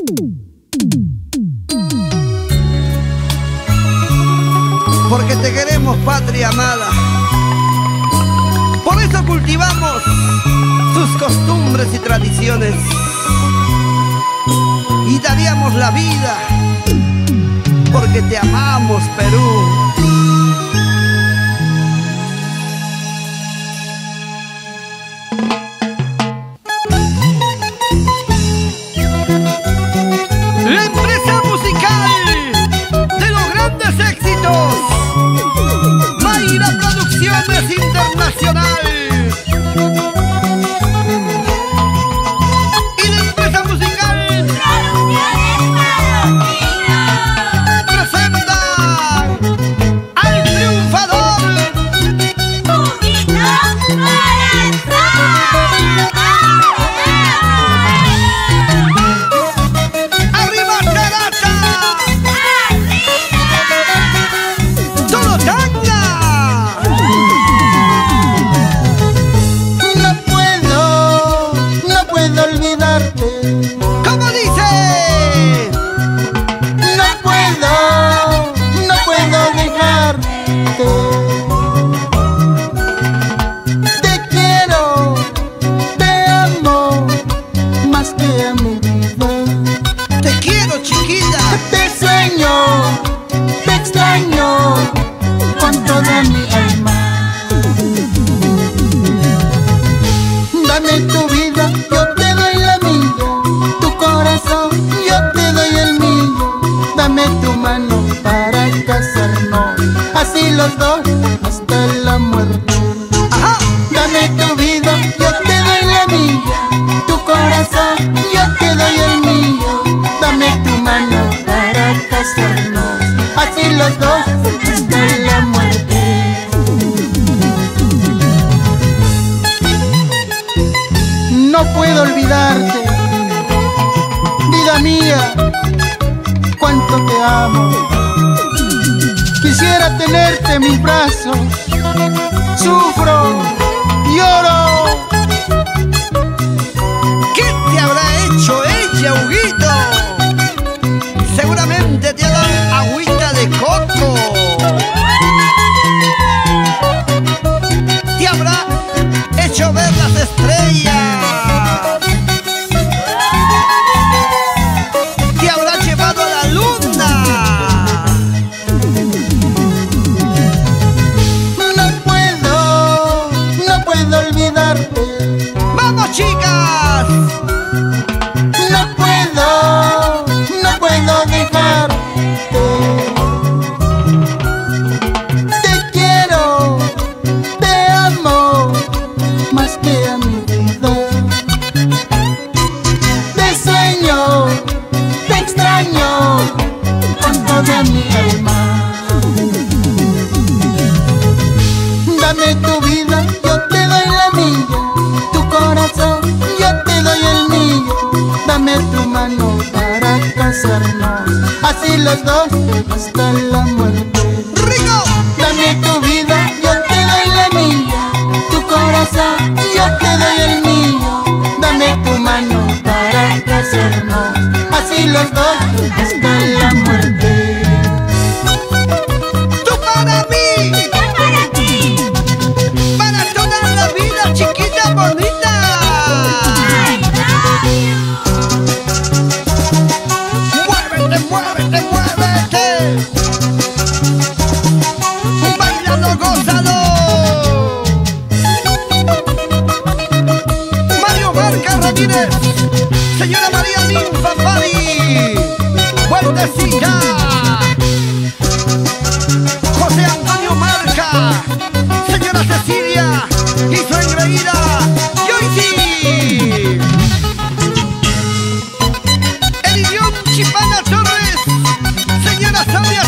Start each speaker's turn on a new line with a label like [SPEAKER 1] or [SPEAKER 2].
[SPEAKER 1] Porque te queremos, patria amada. Por eso cultivamos tus costumbres y tradiciones. Y daríamos la vida porque te amamos, Perú. La empresa musical de los grandes éxitos, Mayra Producciones Internacional. Y la empresa musical presenta al triunfador
[SPEAKER 2] Juguito
[SPEAKER 1] Arriba Charata, solo tanga.
[SPEAKER 3] No puedo olvidarte.
[SPEAKER 1] ¿Cómo dice?
[SPEAKER 3] No puedo dejarte. Te quiero, te amo, más que a mi vida.
[SPEAKER 1] Te quiero, chiquita.
[SPEAKER 3] Te sueño, te extraño con toda mi alma. Dame tu vida, yo te doy la mía. Tu corazón, yo te doy el mío. Dame tu mano para casarnos, así los dos hasta la muerte.
[SPEAKER 1] Ajá.
[SPEAKER 3] Dame tu vida, yo te doy la mía. Tu corazón, yo te doy el mío. Dame tu mano para casarnos, así los dos hasta la muerte. No puedo olvidarte, vida mía, cuánto te amo. Quisiera tenerte en mis brazos. Sufro, lloro.
[SPEAKER 1] ¿Qué te habrá hecho ella, Huguito? Seguramente te ha dado agüita de coco. Te habrá hecho ver las estrellas. Te habrá llevado a la luna.
[SPEAKER 3] No puedo olvidarte.
[SPEAKER 1] ¡Vamos, chicas!
[SPEAKER 3] No puedo dejarte. Te quiero, te amo, más que a mi vida. Te sueño, te extraño con toda mi alma. Dame tu vida, yo te doy la mía. Tu corazón, yo te doy el mío. Dame tu mano para casarnos, así los dos hasta la muerte.
[SPEAKER 1] ¡Rico!
[SPEAKER 3] Dame tu vida, yo te doy la mía. Tu corazón, yo te doy el mío. Dame tu mano para casarnos, así los dos hasta la muerte.
[SPEAKER 1] ¡Tú para mí! ¡Para toda la vida, chiquita bonita! ¡Muévete, muévete, muévete! ¡Bailalo, gózalo! Mario Barca Ramírez, señora María Ninfa Pari, Vueltecita. José Antonio Marca, señora Cecilia y su engreída Yoiti. El idioma Chipana Torres, señora Sonia